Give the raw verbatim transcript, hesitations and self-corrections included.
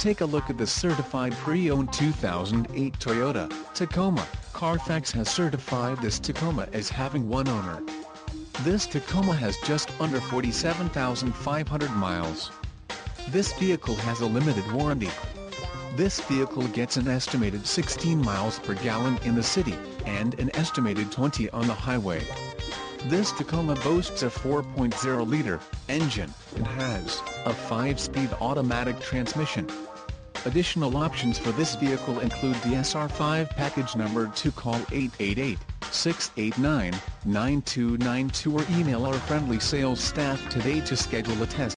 Take a look at the certified pre-owned two thousand eight Toyota Tacoma. Carfax has certified this Tacoma as having one owner. This Tacoma has just under forty-seven thousand five hundred miles. This vehicle has a limited warranty. This vehicle gets an estimated sixteen miles per gallon in the city, and an estimated twenty on the highway. This Tacoma boasts a four point oh liter engine, and has a five-speed automatic transmission. Additional options for this vehicle include the S R five package. Number two. Call eight eight eight, six eight nine, nine two nine two or email our friendly sales staff today to schedule a test